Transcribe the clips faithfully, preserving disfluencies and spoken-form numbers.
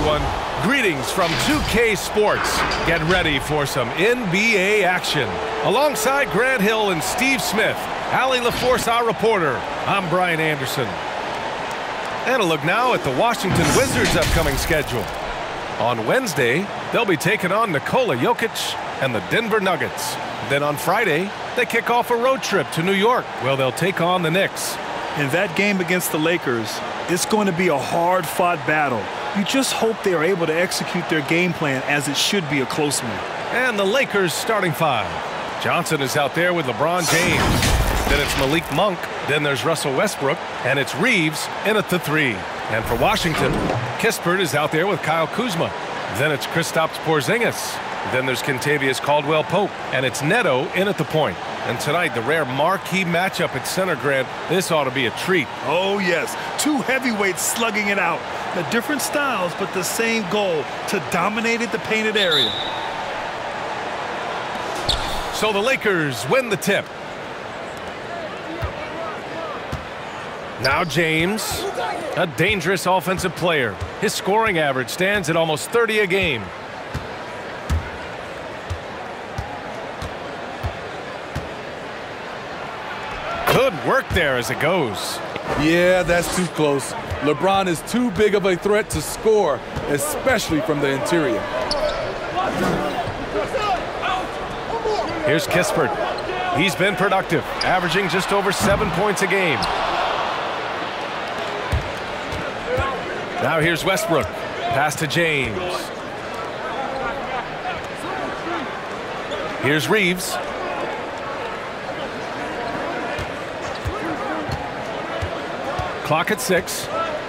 everyone. Greetings from two K Sports. Get ready for some N B A action. Alongside Grant Hill and Steve Smith, Allie LaForce, our reporter, I'm Brian Anderson. And a look now at the Washington Wizards' upcoming schedule. On Wednesday, they'll be taking on Nikola Jokic and the Denver Nuggets. Then on Friday, they kick off a road trip to New York, where they'll take on the Knicks. In that game against the Lakers, it's going to be a hard-fought battle. You just hope they are able to execute their game plan, as it should be a close one. And the Lakers starting five. Johnson is out there with LeBron James. Then it's Malik Monk. Then there's Russell Westbrook. And it's Reeves in at the three. And for Washington, Kispert is out there with Kyle Kuzma. Then it's Kristaps Porzingis. Then there's Kentavious Caldwell-Pope. And it's Neto in at the point. And tonight, the rare marquee matchup at center, Grant. This ought to be a treat. Oh, yes. Two heavyweights slugging it out. The different styles, but the same goal, to dominate at the painted area. So the Lakers win the tip. Now James, a dangerous offensive player. His scoring average stands at almost thirty a game. Good work there as it goes. Yeah, that's too close. LeBron is too big of a threat to score, especially from the interior. Here's Kispert. He's been productive, averaging just over seven points a game. Now here's Westbrook. Pass to James. Here's Reeves. Clock at six.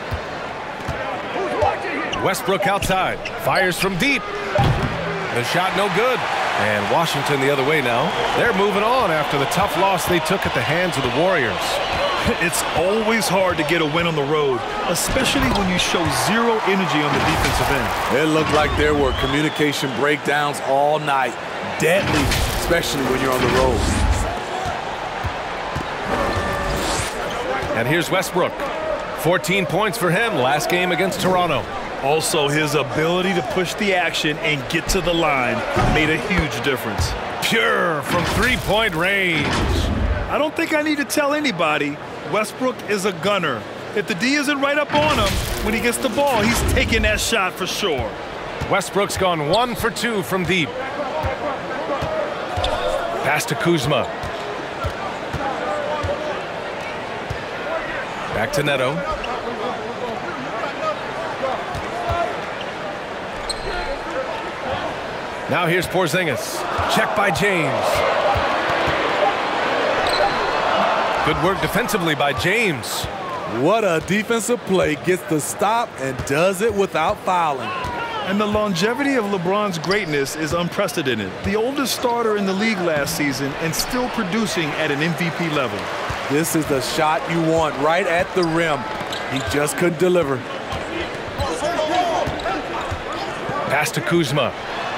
Westbrook outside. Fires from deep. The shot no good. And Washington the other way now. They're moving on after the tough loss they took at the hands of the Warriors. It's always hard to get a win on the road, especially when you show zero energy on the defensive end. It looked like there were communication breakdowns all night. Deadly, especially when you're on the road. And here's Westbrook. fourteen points for him last game against Toronto. Also, his ability to push the action and get to the line made a huge difference. Pure from three-point range. I don't think I need to tell anybody, Westbrook is a gunner. If the D isn't right up on him, when he gets the ball, he's taking that shot for sure. Westbrook's gone one for two from deep. Pass to Kuzma. Back to Neto. Now here's Porzingis. Check by James. Good work defensively by James. What a defensive play. Gets the stop and does it without fouling. And the longevity of LeBron's greatness is unprecedented. The oldest starter in the league last season and still producing at an M V P level. This is the shot you want right at the rim. He just couldn't deliver. Pass to Kuzma.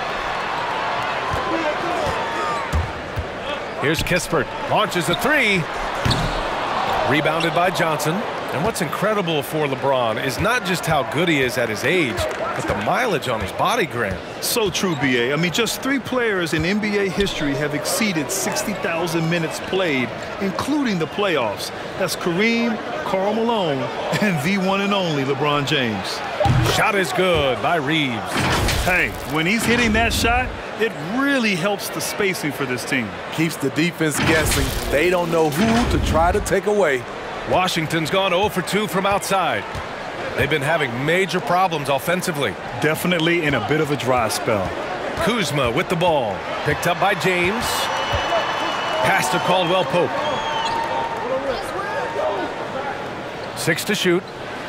Here's Kispert. Launches a three. Rebounded by Johnson. And what's incredible for LeBron is not just how good he is at his age, but the mileage on his body, Grant. So true, B A. I mean, just three players in N B A history have exceeded sixty thousand minutes played, including the playoffs. That's Kareem, Karl Malone, and the one and only LeBron James. Shot is good by Reeves. Hey, when he's hitting that shot, it really helps the spacing for this team. Keeps the defense guessing. They don't know who to try to take away. Washington's gone zero for two from outside. They've been having major problems offensively. Definitely in a bit of a dry spell. Kuzma with the ball. Picked up by James. Pass to Caldwell-Pope. Six to shoot.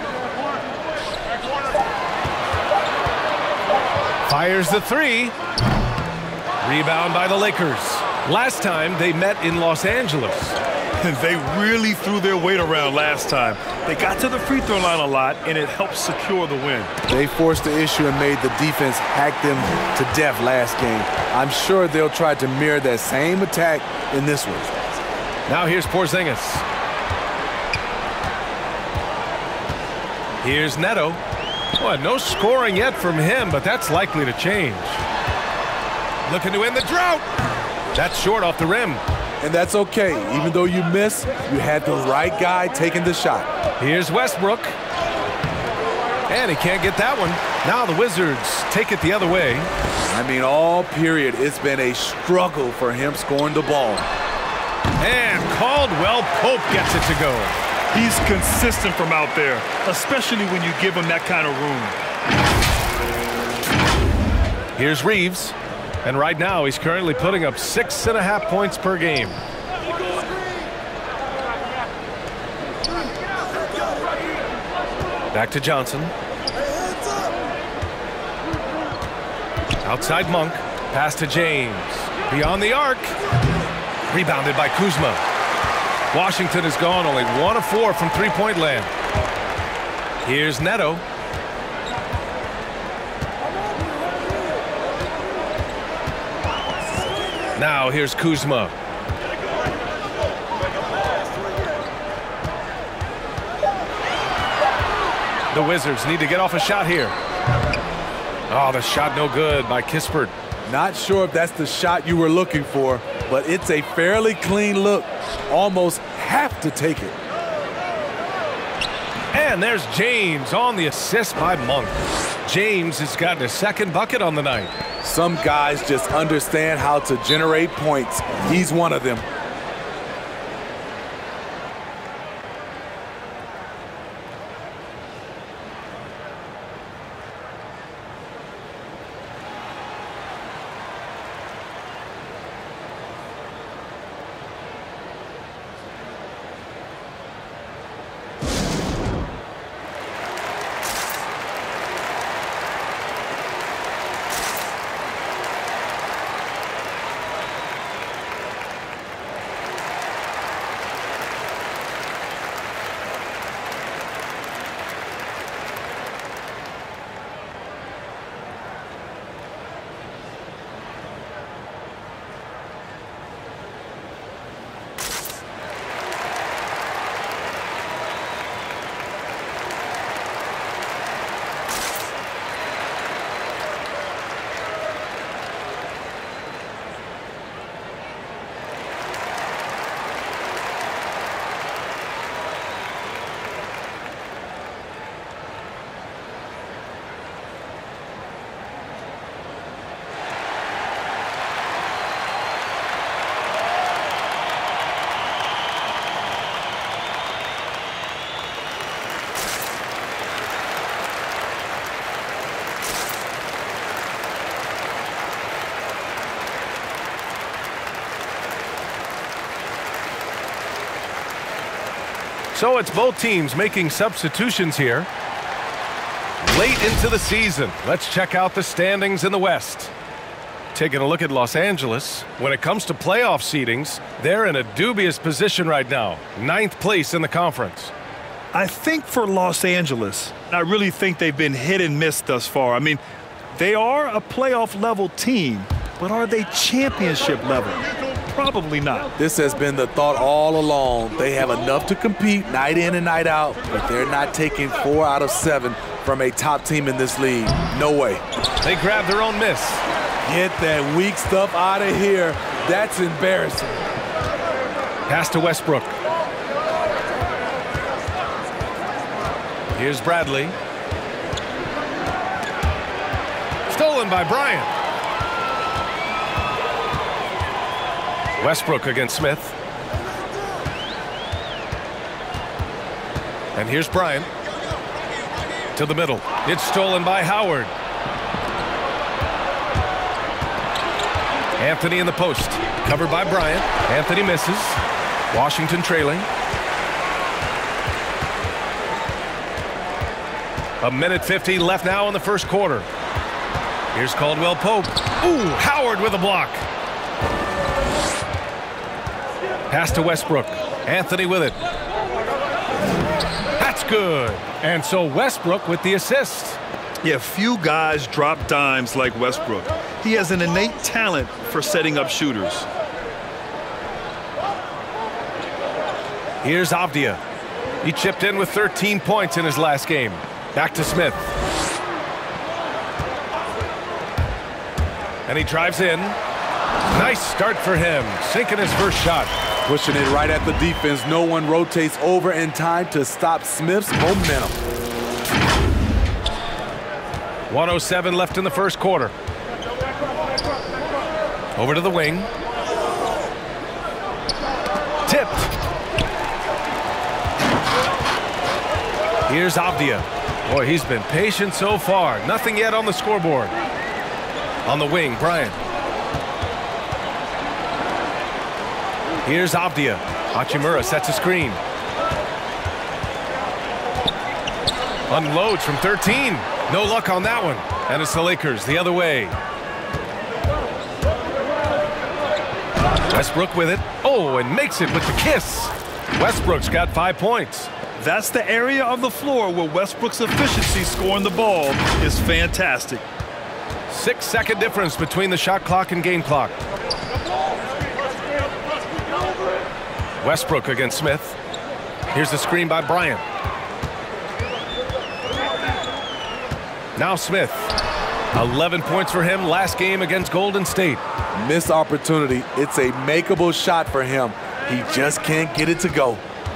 Fires the three. Rebound by the Lakers. Last time they met in Los Angeles. And they really threw their weight around last time. They got to the free throw line a lot, and it helped secure the win. They forced the issue and made the defense hack them to death last game. I'm sure they'll try to mirror that same attack in this one. Now here's Porzingis. Here's Neto. Well, no scoring yet from him, but that's likely to change. Looking to end the drought. That's short off the rim. And that's okay. Even though you miss, you had the right guy taking the shot. Here's Westbrook. And he can't get that one. Now the Wizards take it the other way. I mean, all period, it's been a struggle for him scoring the ball. And Caldwell Pope gets it to go. He's consistent from out there, especially when you give him that kind of room. Here's Reeves. And right now, he's currently putting up six and a half points per game. Back to Johnson. Outside Monk. Pass to James. Beyond the arc. Rebounded by Kuzma. Washington has gone only one of four from three-point land. Here's Neto. Now here's Kuzma. The Wizards need to get off a shot here. Oh, the shot no good by Kispert. Not sure if that's the shot you were looking for, but it's a fairly clean look. Almost have to take it. And there's James on the assist by Monk. James has gotten his second bucket on the night. Some guys just understand how to generate points. He's one of them. So it's both teams making substitutions here. Late into the season, let's check out the standings in the West. Taking a look at Los Angeles, when it comes to playoff seedings, they're in a dubious position right now. Ninth place in the conference. I think for Los Angeles, I really think they've been hit and miss thus far. I mean, they are a playoff level team, but are they championship level? Probably not. This has been the thought all along. They have enough to compete night in and night out, but they're not taking four out of seven from a top team in this league. No way. They grab their own miss. Get that weak stuff out of here. That's embarrassing. Pass to Westbrook. Here's Bradley. Stolen by Bryant. Westbrook against Smith. And here's Bryant. To the middle. It's stolen by Howard. Anthony in the post. Covered by Bryant. Anthony misses. Washington trailing. A minute fifty left now in the first quarter. Here's Caldwell Pope. Ooh, Howard with a block. Pass to Westbrook. Anthony with it. That's good. And so Westbrook with the assist. Yeah, few guys drop dimes like Westbrook. He has an innate talent for setting up shooters. Here's Avdia. He chipped in with thirteen points in his last game. Back to Smith. and he drives in. Nice start for him, sinking his first shot. Pushing it right at the defense. No one rotates over in time to stop Smith's momentum. one oh seven left in the first quarter. Over to the wing. Tipped. Here's Avdia. Boy, he's been patient so far. Nothing yet on the scoreboard. On the wing, Bryant. Here's Avdia. Hachimura sets a screen. Unloads from thirteen. No luck on that one. And it's the Lakers the other way. Westbrook with it. Oh, and makes it with the kiss. Westbrook's got five points. That's the area of the floor where Westbrook's efficiency scoring the ball is fantastic. Six second difference between the shot clock and game clock. Westbrook against Smith. Here's the screen by Bryant. Now Smith. eleven points for him last game against Golden State. Missed opportunity. It's a makeable shot for him. He just can't get it to go.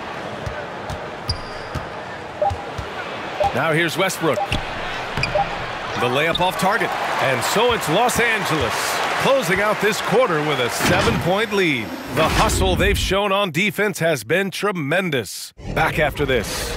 Now here's Westbrook. The layup off target. And so it's Los Angeles closing out this quarter with a seven-point lead. The hustle they've shown on defense has been tremendous. Back after this.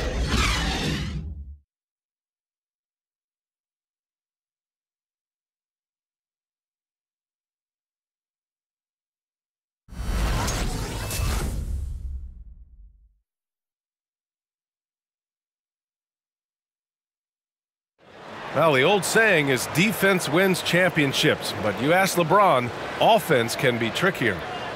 Well, the old saying is defense wins championships, but you ask LeBron, offense can be trickier.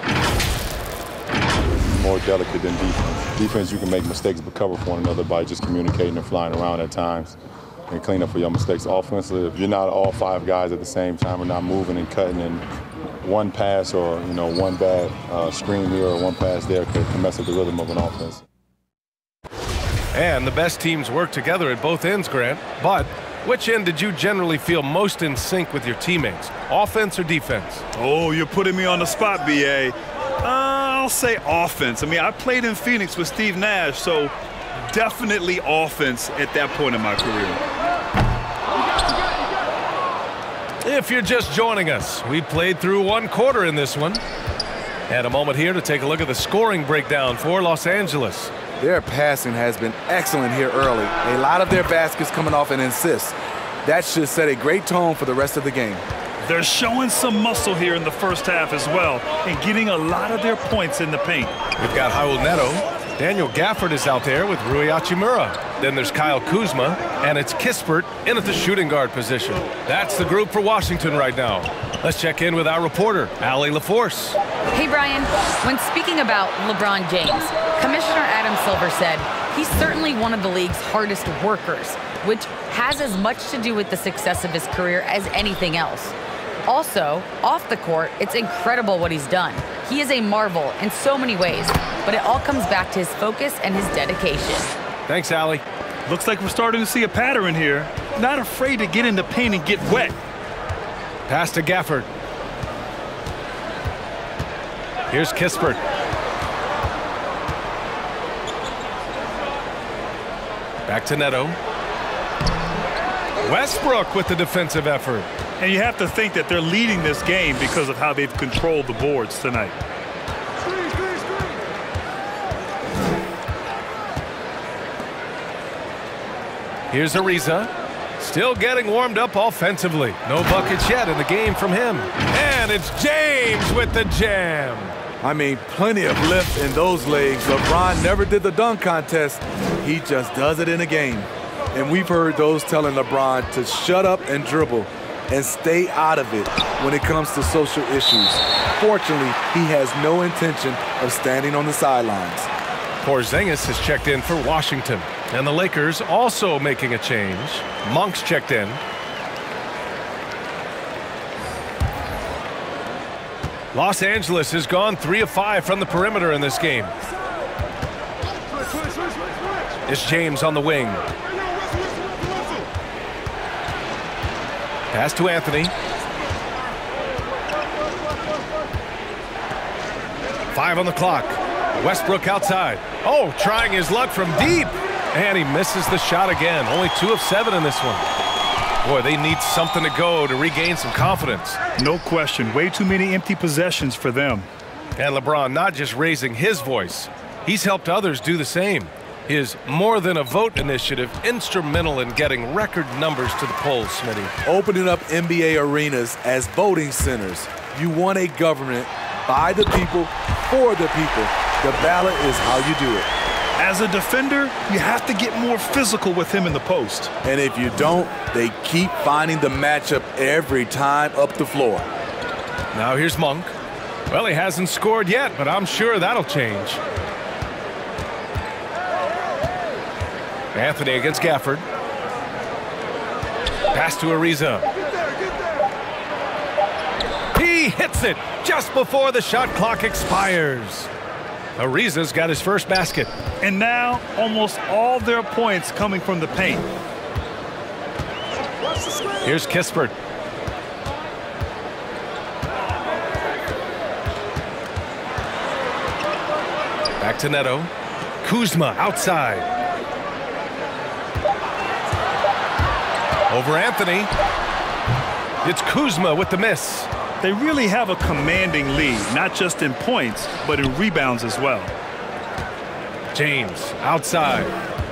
More delicate than defense. Defense, you can make mistakes but cover for one another by just communicating and flying around at times and clean up for your mistakes. Offensively, if you're not all five guys at the same time or not moving and cutting, and one pass or you know one bad uh, screen here or one pass there could, could mess up the rhythm of an offense. And the best teams work together at both ends, Grant, but which end did you generally feel most in sync with your teammates, offense or defense? Oh, you're putting me on the spot, B A. Uh, I'll say offense. I mean, I played in Phoenix with Steve Nash, so definitely offense at that point in my career. If you're just joining us, we played through one quarter in this one. And a moment here to take a look at the scoring breakdown for Los Angeles. Their passing has been excellent here early. A lot of their baskets coming off an assist. That should set a great tone for the rest of the game. They're showing some muscle here in the first half as well and getting a lot of their points in the paint. We've got Raul Neto. Daniel Gafford is out there with Rui Hachimura. Then there's Kyle Kuzma, and it's Kispert in at the shooting guard position. That's the group for Washington right now. Let's check in with our reporter, Allie LaForce. Hey, Brian. When speaking about LeBron James, Commissioner Adam Silver said he's certainly one of the league's hardest workers, which has as much to do with the success of his career as anything else. Also, off the court, it's incredible what he's done. He is a marvel in so many ways, but it all comes back to his focus and his dedication. Thanks, Allie. Looks like we're starting to see a pattern here. Not afraid to get in the paint and get wet. Pass to Gafford. Here's Kispert. Back to Neto. Westbrook with the defensive effort. And you have to think that they're leading this game because of how they've controlled the boards tonight. Here's Ariza. Still getting warmed up offensively. No buckets yet in the game from him. And it's James with the jam. I mean, plenty of lift in those legs. LeBron never did the dunk contest. He just does it in a game. And we've heard those telling LeBron to shut up and dribble and stay out of it when it comes to social issues. Fortunately, he has no intention of standing on the sidelines. Porzingis has checked in for Washington. And the Lakers also making a change. Monk's checked in. Los Angeles has gone three of five from the perimeter in this game. It's James on the wing. Pass to Anthony. Five on the clock. Westbrook outside. Oh, trying his luck from deep. And he misses the shot again. Only two of seven in this one. Boy, they need something to go to regain some confidence. No question. Way too many empty possessions for them. And LeBron not just raising his voice. He's helped others do the same. His More Than a Vote initiative instrumental in getting record numbers to the polls, Smitty. Opening up N B A arenas as voting centers. You want a government by the people, for the people. The ballot is how you do it. As a defender, you have to get more physical with him in the post. And if you don't, they keep finding the matchup every time up the floor. Now here's Monk. Well, he hasn't scored yet, but I'm sure that'll change. Anthony against Gafford. Pass to Ariza. He hits it just before the shot clock expires. Ariza's got his first basket. And now almost all their points coming from the paint. Here's Kispert. Back to Neto. Kuzma outside. Over Anthony. It's Kuzma with the miss. They really have a commanding lead, not just in points, but in rebounds as well. James outside.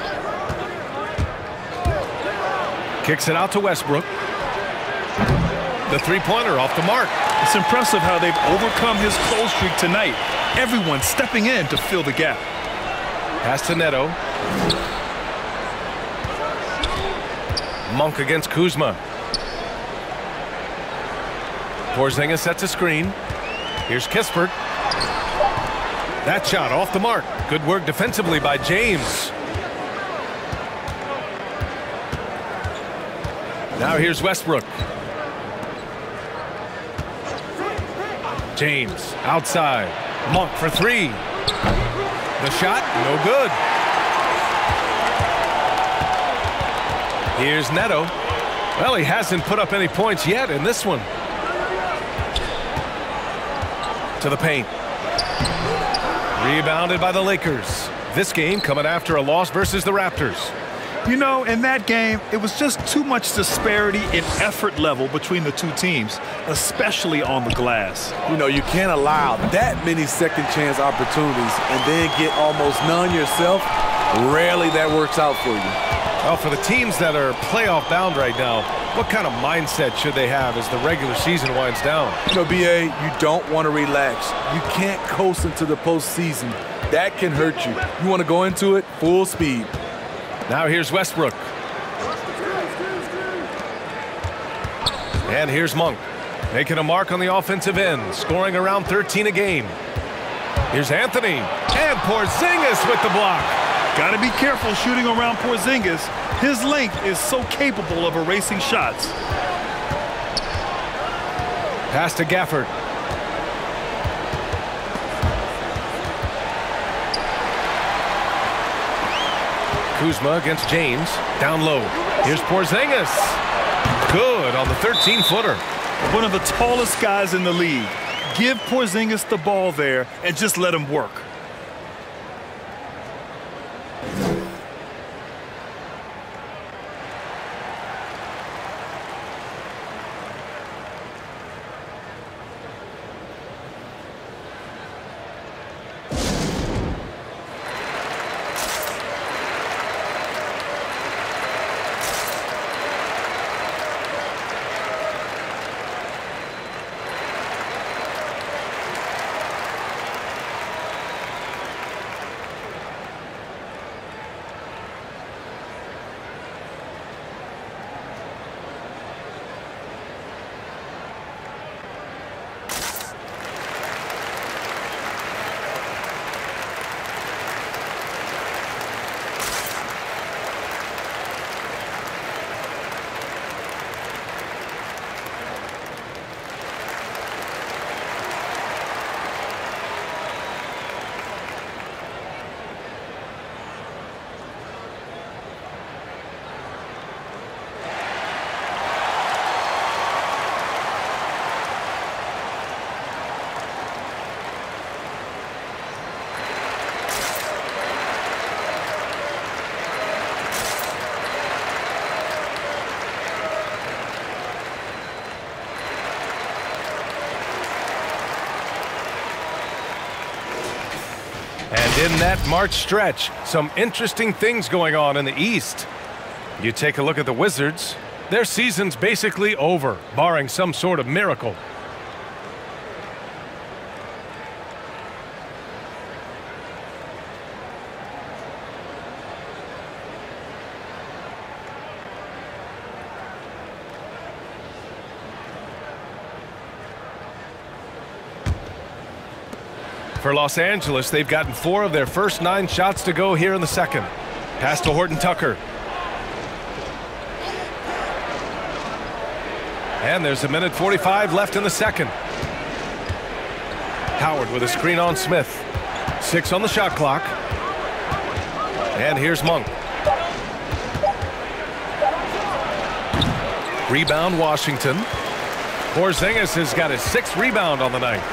Kicks it out to Westbrook. The three-pointer off the mark. It's impressive how they've overcome his cold streak tonight. Everyone stepping in to fill the gap. Pass to Neto. Monk against Kuzma. Porzingis sets a screen. Here's Kispert. That shot off the mark. Good work defensively by James. Now here's Westbrook. James outside. Monk for three. The shot, no good. Here's Neto. Well, he hasn't put up any points yet in this one. To the paint. Rebounded by the Lakers. This game coming after a loss versus the Raptors. You know, in that game, it was just too much disparity in effort level between the two teams, especially on the glass. You know, you can't allow that many second chance opportunities and then get almost none yourself. Rarely that works out for you. Well, for the teams that are playoff bound right now, what kind of mindset should they have as the regular season winds down? You know, B A, you don't want to relax. You can't coast into the postseason. That can hurt you. You want to go into it full speed. Now here's Westbrook. And here's Monk. Making a mark on the offensive end, scoring around thirteen a game. Here's Anthony. And Porzingis with the block. Got to be careful shooting around Porzingis. His length is so capable of erasing shots. Pass to Gafford. Kuzma against James. Down low. Here's Porzingis. Good on the thirteen-footer. One of the tallest guys in the league. Give Porzingis the ball there and just let him work. And in that March stretch, some interesting things going on in the East. You take a look at the Wizards. Their season's basically over, barring some sort of miracle. For Los Angeles, they've gotten four of their first nine shots to go here in the second. Pass to Horton Tucker. And there's a minute forty-five left in the second. Howard with a screen on Smith. Six on the shot clock. And here's Monk. Rebound Washington. Porzingis has got his sixth rebound on the night.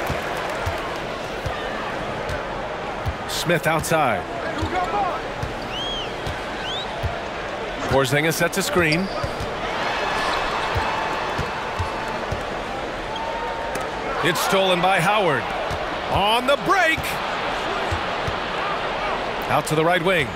Smith outside. Porzingis sets a screen. It's stolen by Howard. On the break. Out to the right wing.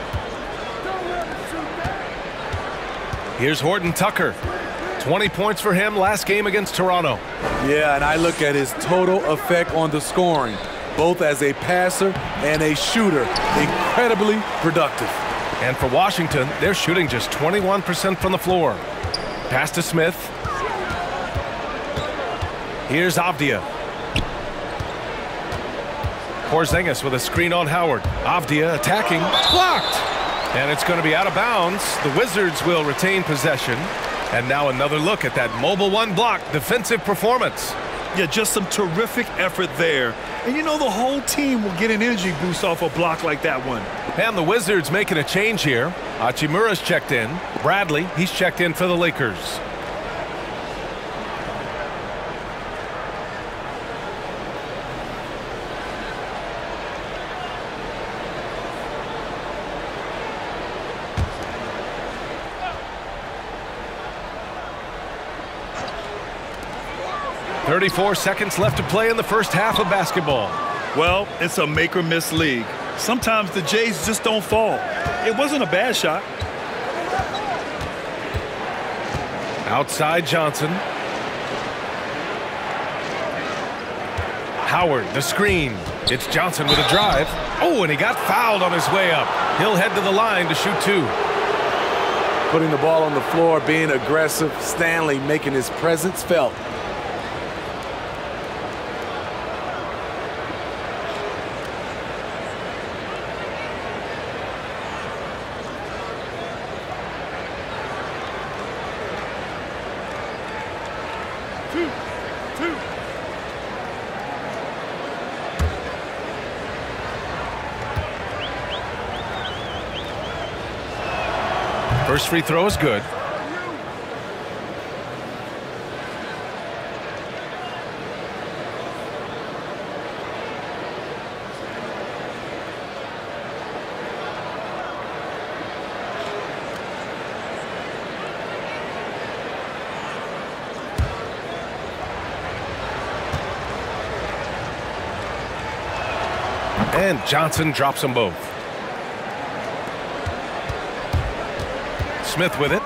Here's Horton Tucker. twenty points for him last game against Toronto. Yeah, and I look at his total effect on the scoring, both as a passer and a shooter. Incredibly productive. And for Washington, they're shooting just twenty-one percent from the floor. Pass to Smith. Here's Avdia. Porzingis with a screen on Howard. Avdia attacking. Blocked! And it's going to be out of bounds. The Wizards will retain possession. And now another look at that mobile one block defensive performance. Yeah, just some terrific effort there. And you know the whole team will get an energy boost off a block like that one. And the Wizards making a change here. Hachimura's checked in. Bradley, he's checked in for the Lakers. thirty-four seconds left to play in the first half of basketball. Well, it's a make or miss league. Sometimes the Jays just don't fall. It wasn't a bad shot. Outside Johnson. Howard, the screen. It's Johnson with a drive. Oh, and he got fouled on his way up. He'll head to the line to shoot two. Putting the ball on the floor, being aggressive. Stanley making his presence felt. First free throw is good. And Johnson drops them both. Smith with it.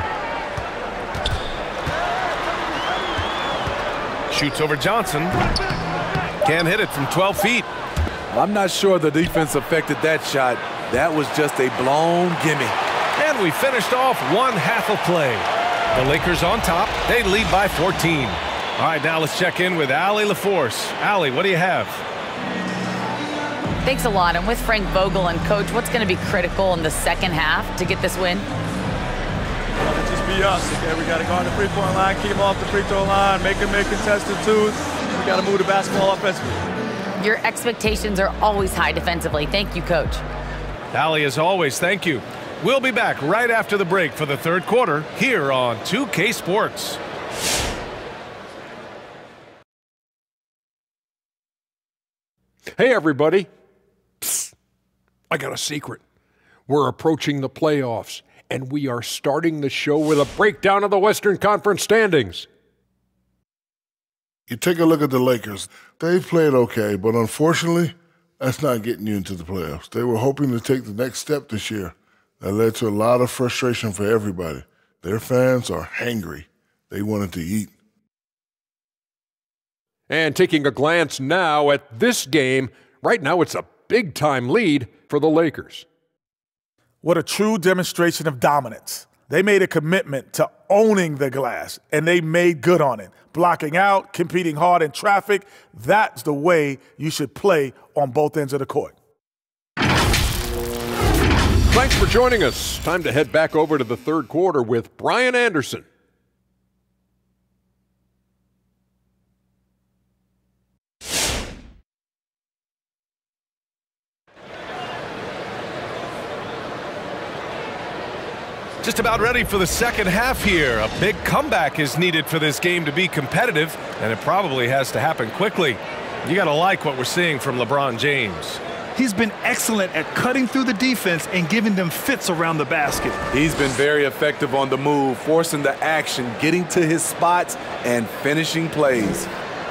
Shoots over Johnson. Can't hit it from twelve feet. I'm not sure the defense affected that shot. That was just a blown gimme. And we finished off one half of play. The Lakers on top. They lead by fourteen. All right, now let's check in with Allie LaForce. Allie, what do you have? Thanks a lot. And with Frank Vogel and Coach, what's going to be critical in the second half to get this win? It'll just be us. Okay, we got to go on the three-point line, keep them off the free throw line, make them make contested twos. We got to move the basketball offensively. Your expectations are always high defensively. Thank you, Coach. Allie, as always, thank you. We'll be back right after the break for the third quarter here on two K Sports. Hey, everybody. Psst. I got a secret. We're approaching the playoffs, and we are starting the show with a breakdown of the Western Conference standings. You take a look at the Lakers. They've played okay, but unfortunately, that's not getting you into the playoffs. They were hoping to take the next step this year. That led to a lot of frustration for everybody. Their fans are hangry. They wanted to eat. And taking a glance now at this game, right now it's a big-time lead for the Lakers. What a true demonstration of dominance. They made a commitment to owning the glass, and they made good on it. Blocking out, competing hard in traffic, that's the way you should play on both ends of the court. Thanks for joining us. Time to head back over to the third quarter with Brian Anderson. Just about ready for the second half here. A big comeback is needed for this game to be competitive, and it probably has to happen quickly. You got to like what we're seeing from LeBron James. He's been excellent at cutting through the defense and giving them fits around the basket. He's been very effective on the move, forcing the action, getting to his spots, and finishing plays.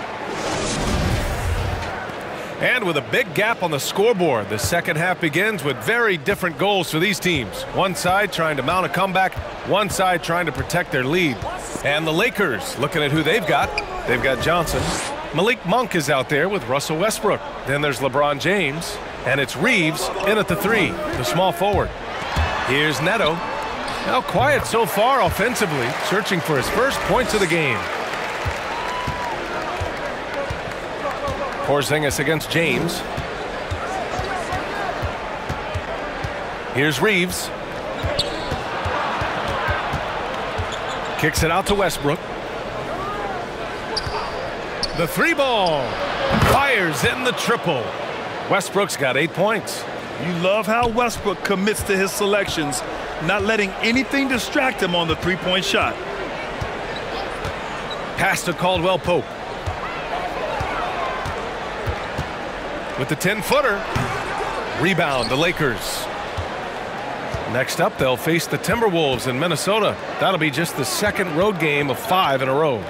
And with a big gap on the scoreboard, the second half begins with very different goals for these teams. One side trying to mount a comeback, one side trying to protect their lead. And the Lakers, looking at who they've got, they've got Johnson. Malik Monk is out there with Russell Westbrook. Then there's LeBron James, and it's Reeves in at the three, the small forward. Here's Neto. Now quiet so far offensively, searching for his first points of the game. Porzingis against James. Here's Reeves. Kicks it out to Westbrook. The three ball. Fires in the triple. Westbrook's got eight points. You love how Westbrook commits to his selections, not letting anything distract him on the three-point shot. Pass to Caldwell Pope. With the ten-footer. Rebound, the Lakers. Next up, they'll face the Timberwolves in Minnesota. That'll be just the second road game of five in a row.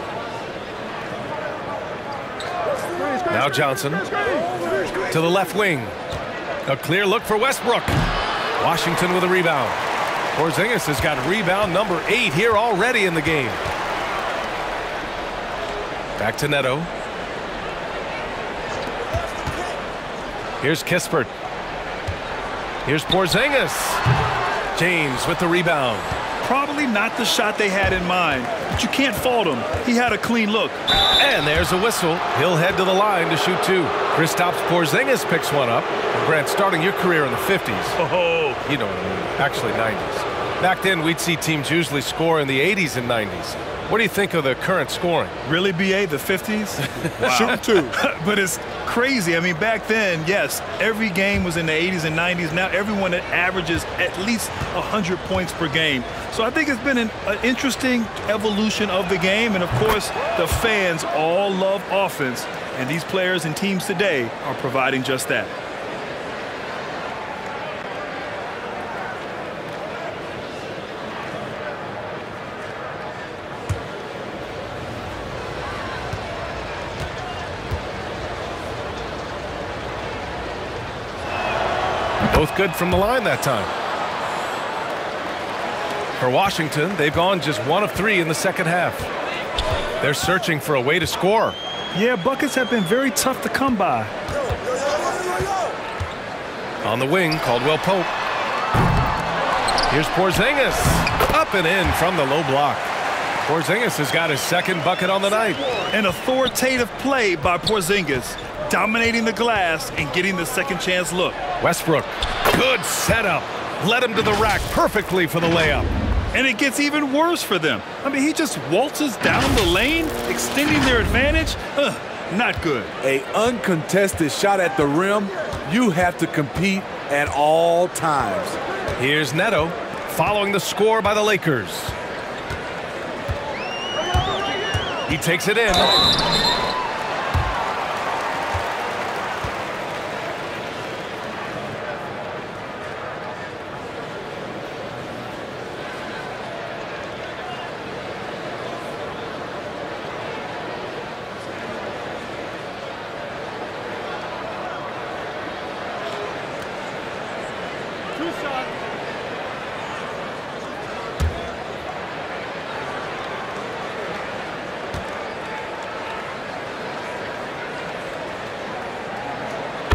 Now Johnson to the left wing. A clear look for Westbrook. Washington with a rebound. Porzingis has got rebound number eight here already in the game. Back to Neto. Here's Kispert. Here's Porzingis. James with the rebound. Probably not the shot they had in mind, but you can't fault him. He had a clean look. And there's a whistle. He'll head to the line to shoot two. Kristaps Porzingis picks one up. And Grant, starting your career in the fifties. Oh, you know what I mean. Actually, nineties. Back then, we'd see teams usually score in the eighties and nineties. What do you think of the current scoring? Really, B A, the fifties? Wow. Shooting two. But it's crazy. I mean, back then, yes, every game was in the eighties and nineties. Now everyone that averages at least one hundred points per game. So I think it's been an, an interesting evolution of the game. And, of course, the fans all love offense. And these players and teams today are providing just that. Both good from the line that time. For Washington, they've gone just one of three in the second half. They're searching for a way to score. Yeah, buckets have been very tough to come by. On the wing, Caldwell Pope. Here's Porzingis. Up and in from the low block. Porzingis has got his second bucket on the night. An authoritative play by Porzingis, dominating the glass and getting the second chance look. Westbrook, good setup. Led him to the rack perfectly for the layup. And it gets even worse for them. I mean, he just waltzes down the lane, extending their advantage. Ugh, not good. A uncontested shot at the rim, you have to compete at all times. Here's Neto, following the score by the Lakers. He takes it in.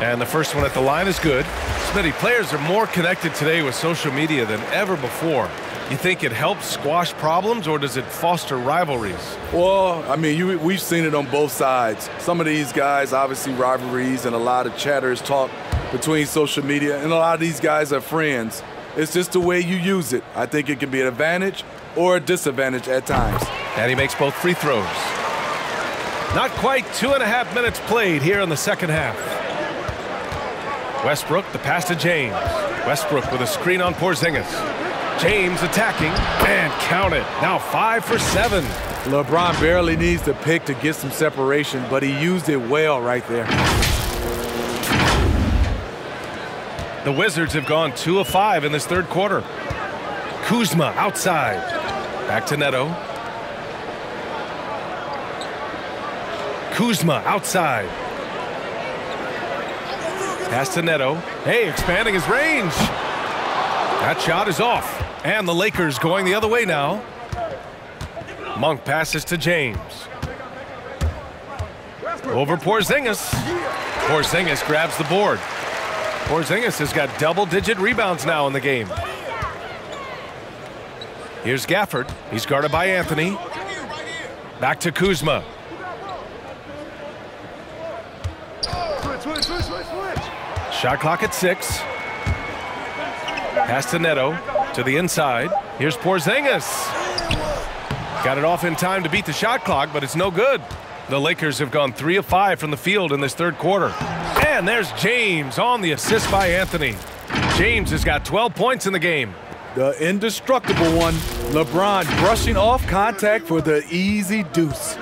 And the first one at the line is good. Smitty, players are more connected today with social media than ever before. You think it helps squash problems, or does it foster rivalries? Well, I mean, you, we've seen it on both sides. Some of these guys, obviously rivalries, and a lot of chatters talk between social media, and a lot of these guys are friends. It's just the way you use it. I think it can be an advantage or a disadvantage at times. And he makes both free throws. Not quite two and a half minutes played here in the second half. Westbrook, the pass to James. Westbrook with a screen on Porzingis. James attacking, and count it. Now five for seven. LeBron barely needs the pick to get some separation, but he used it well right there. The Wizards have gone two of five in this third quarter. Kuzma outside. Back to Neto. Kuzma outside. Pass to Neto. Hey, expanding his range. That shot is off. And the Lakers going the other way now. Monk passes to James. Over Porzingis. Porzingis grabs the board. Porzingis has got double-digit rebounds now in the game. Here's Gafford. He's guarded by Anthony. Back to Kuzma. Shot clock at six. Pass to Neto to the inside. Here's Porzingis. Got it off in time to beat the shot clock, but it's no good. The Lakers have gone three of five from the field in this third quarter. And there's James on the assist by Anthony. James has got twelve points in the game. The indestructible one, LeBron brushing off contact for the easy deuce.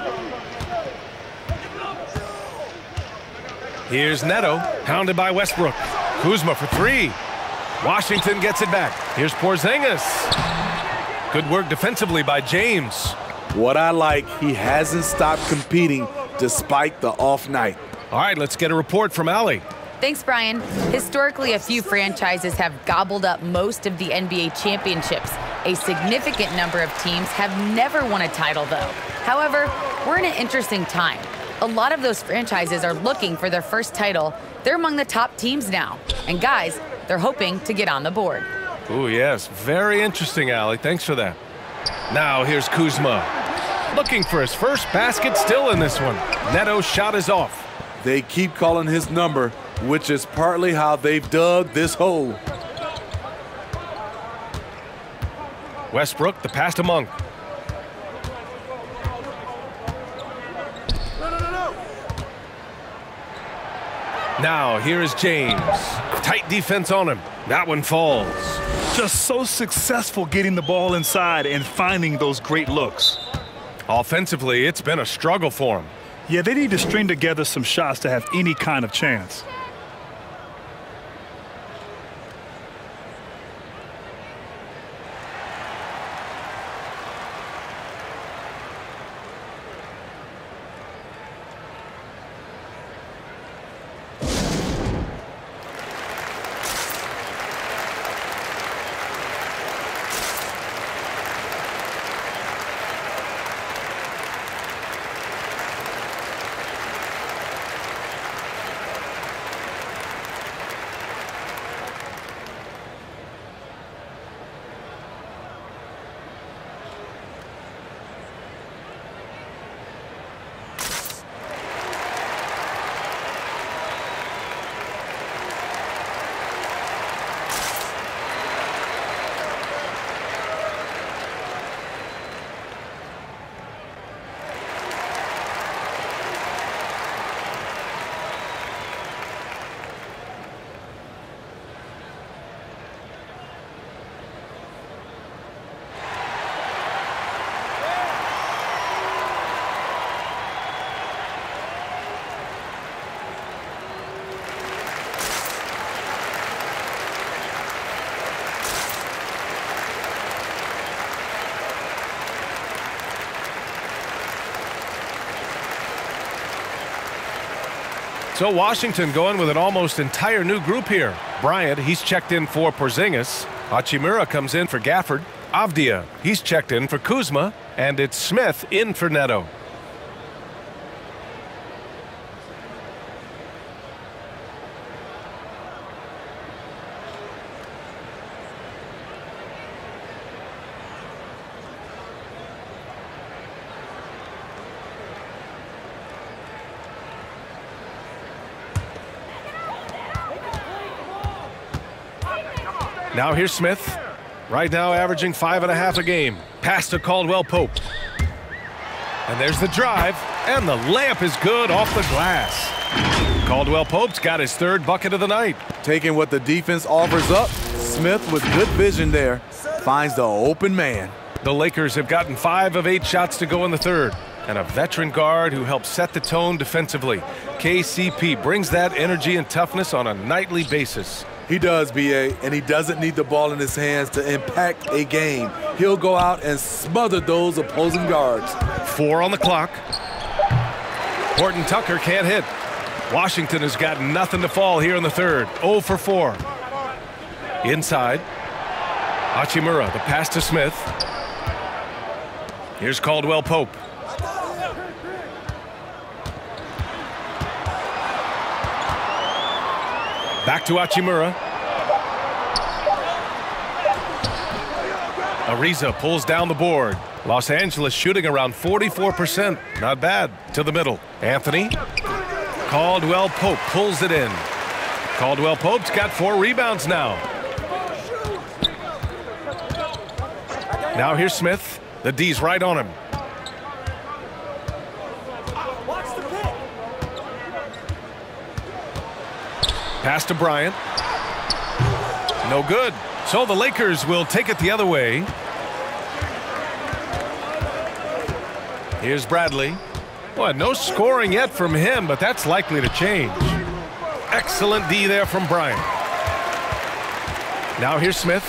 Here's Neto, hounded by Westbrook. Kuzma for three. Washington gets it back. Here's Porzingis. Good work defensively by James. What I like, he hasn't stopped competing despite the off night. All right, let's get a report from Allie. Thanks, Brian. Historically, a few franchises have gobbled up most of the N B A championships. A significant number of teams have never won a title, though. However, we're in an interesting time. A lot of those franchises are looking for their first title. They're among the top teams now. And guys, they're hoping to get on the board. Oh, yes. Very interesting, Allie. Thanks for that. Now here's Kuzma. Looking for his first basket still in this one. Neto's shot is off. They keep calling his number, which is partly how they've dug this hole. Westbrook, the pass to Monk. Now, here is James. Tight defense on him. That one falls. Just so successful getting the ball inside and finding those great looks. Offensively, it's been a struggle for him. Yeah, they need to string together some shots to have any kind of chance. So Washington going with an almost entire new group here. Bryant, he's checked in for Porzingis. Hachimura comes in for Gafford. Avdia, he's checked in for Kuzma. And it's Smith in for Neto. Now here's Smith. Right now averaging five and a half a game. Pass to Caldwell Pope. And there's the drive, and the layup is good off the glass. Caldwell Pope's got his third bucket of the night. Taking what the defense offers up, Smith with good vision there finds the open man. The Lakers have gotten five of eight shots to go in the third, and a veteran guard who helps set the tone defensively. K C P brings that energy and toughness on a nightly basis. He does, B A, and he doesn't need the ball in his hands to impact a game. He'll go out and smother those opposing guards. Four on the clock. Horton Tucker can't hit. Washington has got nothing to fall here in the third. oh for four. Inside. Hachimura, the pass to Smith. Here's Caldwell Pope. Back to Hachimura. Ariza pulls down the board. Los Angeles shooting around forty-four percent. Not bad. To the middle. Anthony. Caldwell Pope pulls it in. Caldwell Pope's got four rebounds now. Now here's Smith. The D's right on him. Pass to Bryant. No good. So the Lakers will take it the other way. Here's Bradley. Well, no scoring yet from him, but that's likely to change. Excellent D there from Bryant. Now here's Smith.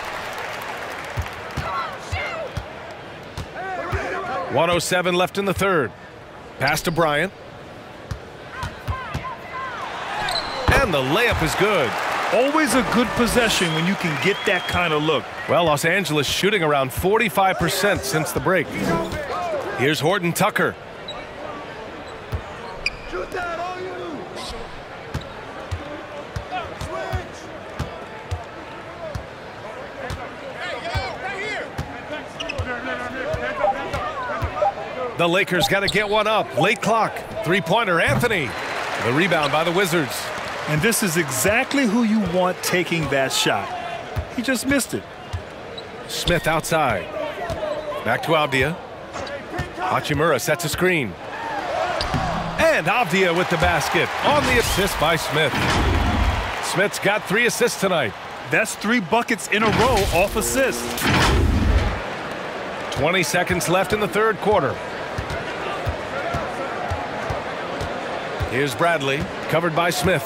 one oh seven left in the third. Pass to Bryant. And the layup is good. Always a good possession when you can get that kind of look. Well, Los Angeles shooting around forty-five percent since the break. Here's Horton Tucker. Shoot that on you. The Lakers got to get one up. Late clock. Three-pointer, Anthony. The rebound by the Wizards. And this is exactly who you want taking that shot. He just missed it. Smith outside. Back to Avdia. Hachimura sets a screen. And Avdia with the basket on the assist by Smith. Smith's got three assists tonight. That's three buckets in a row off assists. twenty seconds left in the third quarter. Here's Bradley, covered by Smith.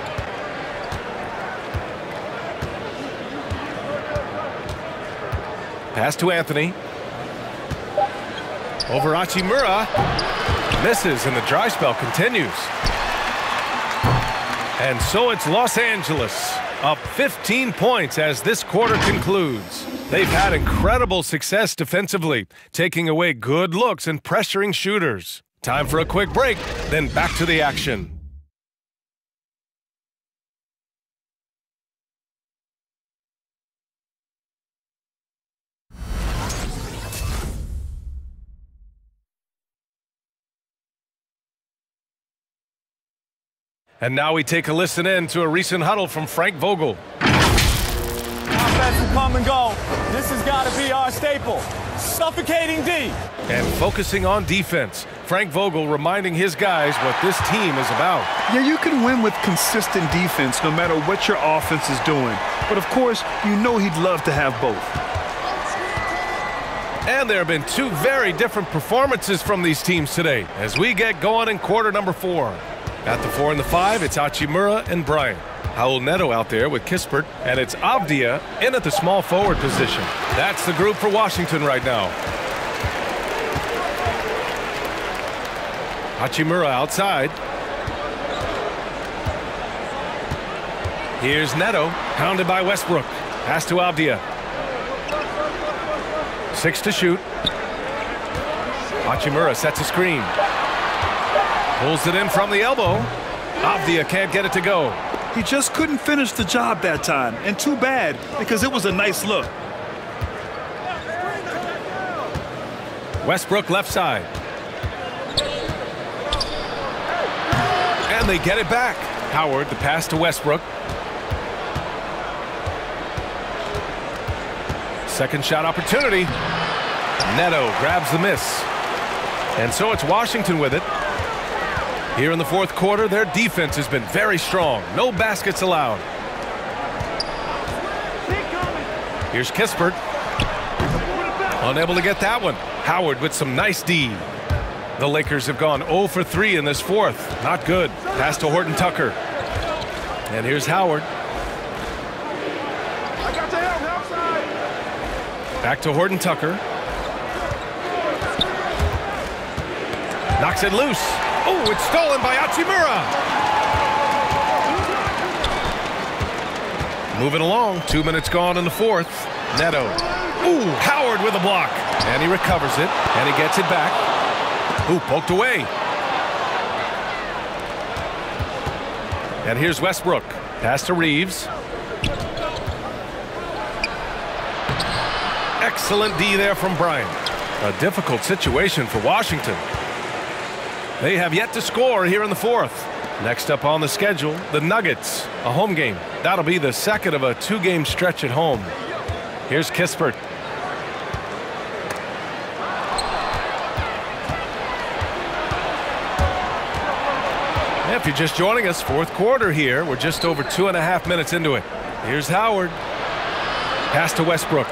Pass to Anthony. Over Hachimura. Misses, and the dry spell continues. And so it's Los Angeles, up fifteen points as this quarter concludes. They've had incredible success defensively, taking away good looks and pressuring shooters. Time for a quick break, then back to the action. And now we take a listen in to a recent huddle from Frank Vogel. Offensive come and go. This has got to be our staple. Suffocating D. And focusing on defense, Frank Vogel reminding his guys what this team is about. Yeah, you can win with consistent defense no matter what your offense is doing. But of course, you know he'd love to have both. And there have been two very different performances from these teams today as we get going in quarter number four. At the four and the five, it's Hachimura and Bryant. Raul Neto out there with Kispert, and it's Avdia in at the small forward position. That's the group for Washington right now. Hachimura outside. Here's Neto, pounded by Westbrook. Pass to Avdia. Six to shoot. Hachimura sets a screen. Pulls it in from the elbow. Avdia can't get it to go. He just couldn't finish the job that time, and too bad, because it was a nice look. Westbrook left side. And they get it back. Howard, the pass to Westbrook. Second shot opportunity. Neto grabs the miss. And so it's Washington with it. Here in the fourth quarter, their defense has been very strong. No baskets allowed. Here's Kispert. Unable to get that one. Howard with some nice D. The Lakers have gone zero for three in this fourth. Not good. Pass to Horton Tucker. And here's Howard. Back to Horton Tucker. Knocks it loose. Oh, it's stolen by Hachimura. Moving along. Two minutes gone in the fourth. Neto. Ooh, Howard with a block. And he recovers it. And he gets it back. Ooh, poked away. And here's Westbrook. Pass to Reeves. Excellent D there from Bryant. A difficult situation for Washington. They have yet to score here in the fourth. Next up on the schedule, the Nuggets, a home game. That'll be the second of a two-game stretch at home. Here's Kispert. If you're just joining us, fourth quarter here. We're just over two and a half minutes into it. Here's Howard. Pass to Westbrook.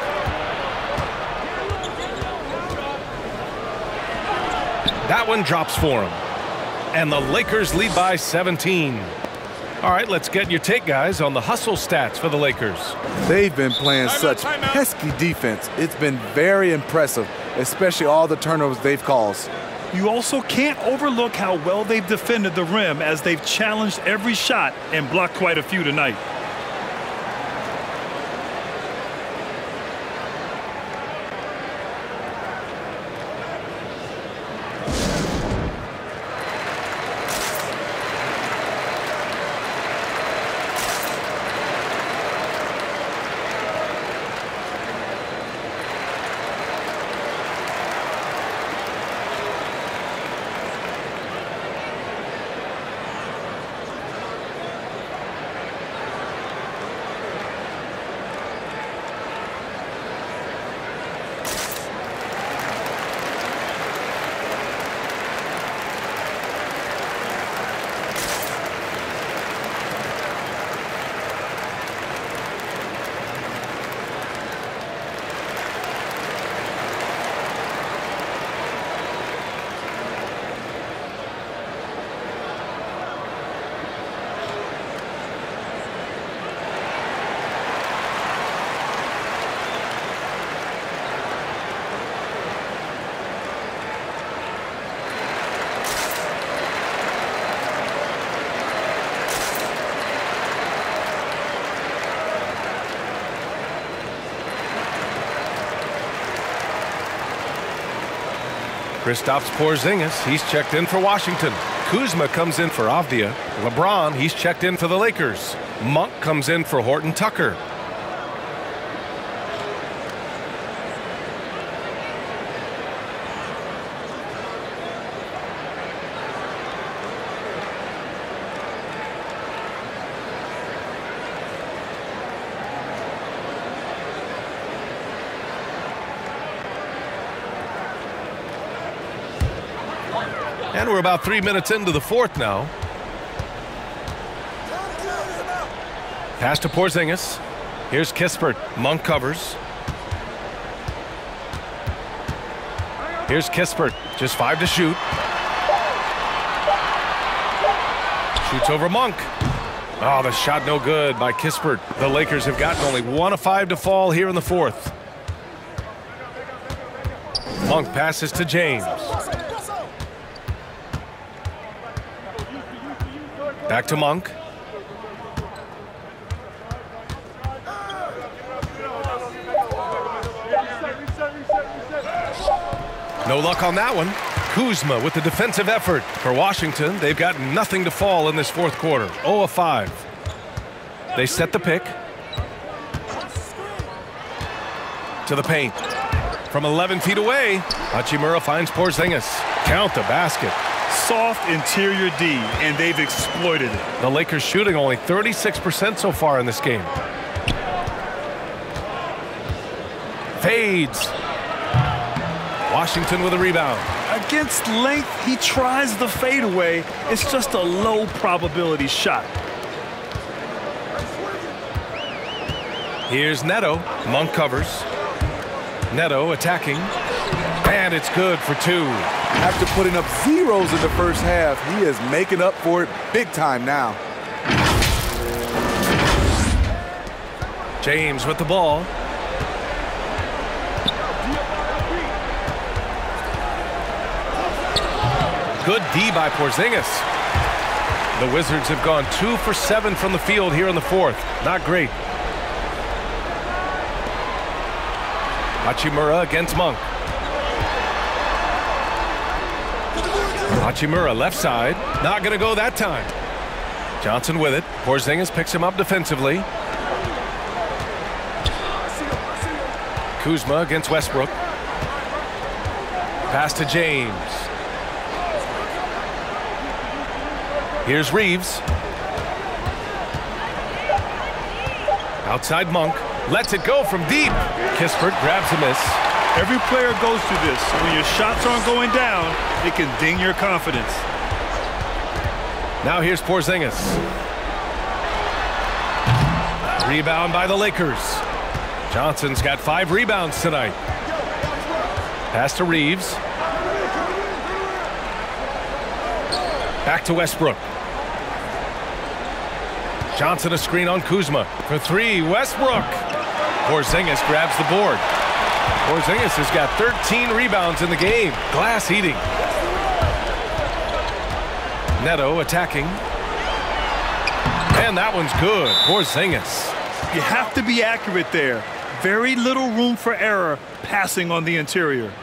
That one drops for him. And the Lakers lead by seventeen. All right, let's get your take, guys, on the hustle stats for the Lakers. They've been playing such pesky defense. It's been very impressive, especially all the turnovers they've caused. You also can't overlook how well they've defended the rim as they've challenged every shot and blocked quite a few tonight. Kristaps Porzingis, he's checked in for Washington. Kuzma comes in for Avdia. LeBron, he's checked in for the Lakers. Monk comes in for Horton Tucker. And we're about three minutes into the fourth now. Pass to Porzingis. Here's Kispert. Monk covers. Here's Kispert. Just five to shoot. Shoots over Monk. Oh, the shot no good by Kispert. The Lakers have gotten only one of five to fall here in the fourth. Monk passes to James. Back to Monk. No luck on that one. Kuzma with the defensive effort for Washington. They've got nothing to fall in this fourth quarter. zero of five. They set the pick. To the paint. From eleven feet away, Hachimura finds Porzingis. Count the basket. Soft interior D, and they've exploited it. The Lakers shooting only thirty-six percent so far in this game. Fades. Washington with a rebound. Against length, he tries the fadeaway. It's just a low probability shot. Here's Neto. Monk covers. Neto attacking. And it's good for two. After putting up zeros in the first half, he is making up for it big time now. James with the ball. Good D by Porzingis. The Wizards have gone two for seven from the field here in the fourth. Not great. Hachimura against Monk. Hachimura left side. Not going to go that time. Johnson with it. Porzingis picks him up defensively. Kuzma against Westbrook. Pass to James. Here's Reeves. Outside Monk. Lets it go from deep. Kispert grabs a miss. Every player goes through this. When your shots aren't going down, it can ding your confidence. Now here's Porzingis. Rebound by the Lakers. Johnson's got five rebounds tonight. Pass to Reeves. Back to Westbrook. Johnson a screen on Kuzma. For three, Westbrook. Porzingis grabs the board. Porzingis has got thirteen rebounds in the game. Glass eating. Neto attacking. And that one's good. Porzingis. You have to be accurate there. Very little room for error passing on the interior.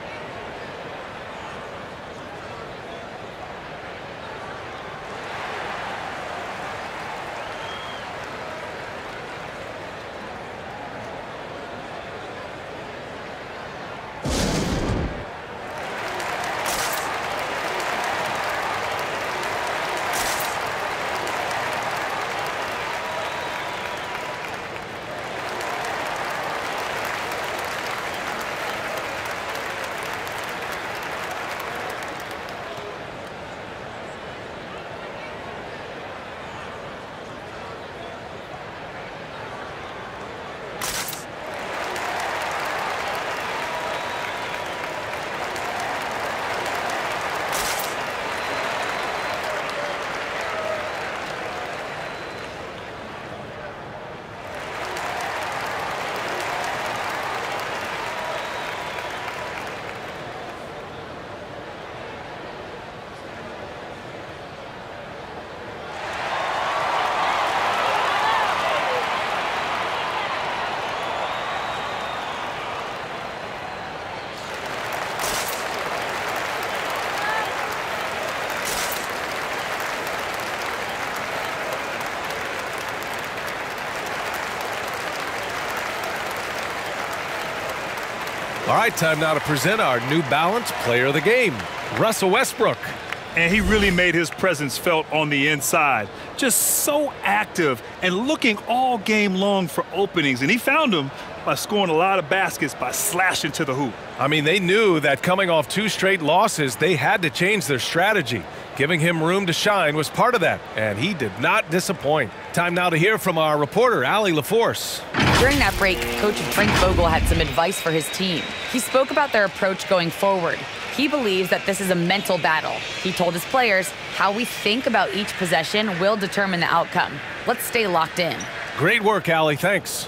All right, time now to present our New Balance Player of the Game, Russell Westbrook. And he really made his presence felt on the inside. Just so active and looking all game long for openings. And he found them by scoring a lot of baskets by slashing to the hoop. I mean, they knew that coming off two straight losses, they had to change their strategy. Giving him room to shine was part of that, and he did not disappoint. Time now to hear from our reporter, Allie LaForce. During that break, Coach Frank Vogel had some advice for his team. He spoke about their approach going forward. He believes that this is a mental battle. He told his players how we think about each possession will determine the outcome. Let's stay locked in. Great work, Allie. Thanks.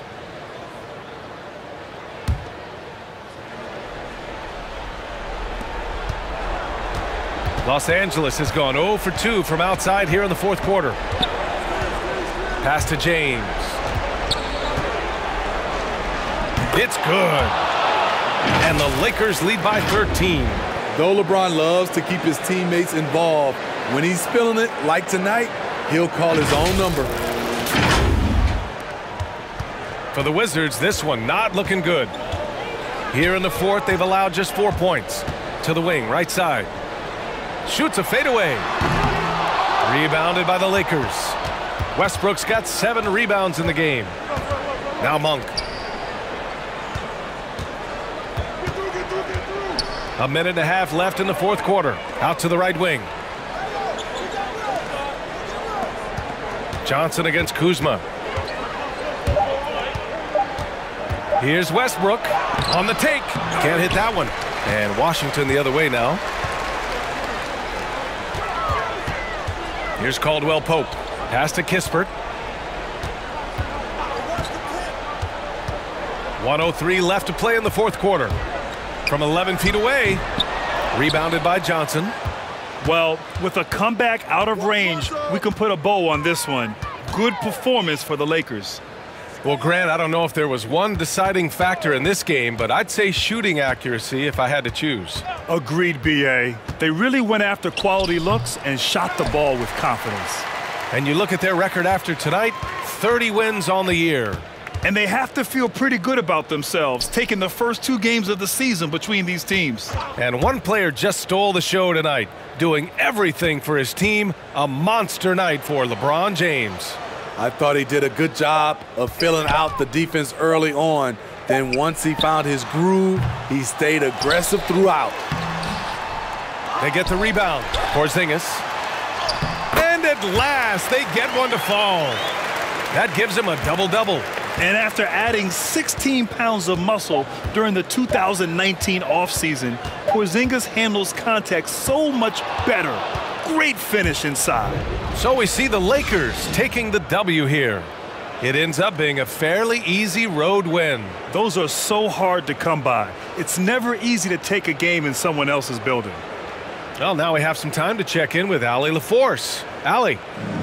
Los Angeles has gone zero for two from outside here in the fourth quarter. Pass to James. It's good. And the Lakers lead by thirteen. Though LeBron loves to keep his teammates involved, when he's feeling it, like tonight, he'll call his own number. For the Wizards, this one not looking good. Here in the fourth, they've allowed just four points. To the wing, right side. Shoots a fadeaway. Rebounded by the Lakers. Westbrook's got seven rebounds in the game. Now Monk. A minute and a half left in the fourth quarter. Out to the right wing. Johnson against Kuzma. Here's Westbrook on the take. Can't hit that one. And Washington the other way now. Here's Caldwell Pope. Pass to Kispert. one oh three left to play in the fourth quarter. From eleven feet away. Rebounded by Johnson. Well, with a comeback out of range, we can put a bow on this one. Good performance for the Lakers. Well, Grant, I don't know if there was one deciding factor in this game, but I'd say shooting accuracy if I had to choose. Agreed, B A. They really went after quality looks and shot the ball with confidence. And you look at their record after tonight, thirty wins on the year. And they have to feel pretty good about themselves, taking the first two games of the season between these teams. And one player just stole the show tonight, doing everything for his team. A monster night for LeBron James. I thought he did a good job of filling out the defense early on. Then once he found his groove, he stayed aggressive throughout. They get the rebound. Porzingis. And at last, they get one to fall. That gives him a double-double. And after adding sixteen pounds of muscle during the two thousand nineteen offseason, Porzingis handles contact so much better. Great finish inside. So we see the Lakers taking the W here. It ends up being a fairly easy road win. Those are so hard to come by. It's never easy to take a game in someone else's building. Well, now we have some time to check in with Allie LaForce. Allie.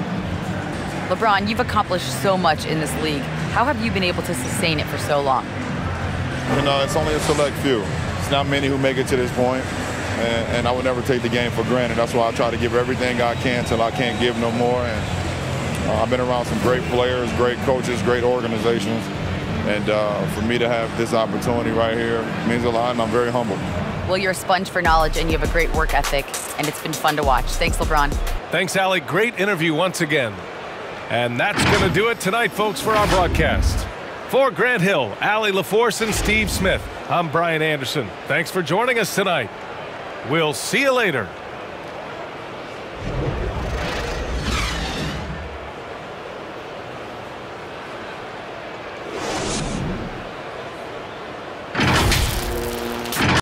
LeBron, you've accomplished so much in this league. How have you been able to sustain it for so long? You know, it's only a select few. It's not many who make it to this point. And, and I would never take the game for granted. That's why I try to give everything I can till I can't give no more. And uh, I've been around some great players, great coaches, great organizations. And uh, for me to have this opportunity right here means a lot, and I'm very humble. Well, you're a sponge for knowledge, and you have a great work ethic, and it's been fun to watch. Thanks, LeBron. Thanks, Allie. Great interview once again. And that's going to do it tonight, folks, for our broadcast. For Grant Hill, Allie LaForce, and Steve Smith, I'm Brian Anderson. Thanks for joining us tonight. We'll see you later.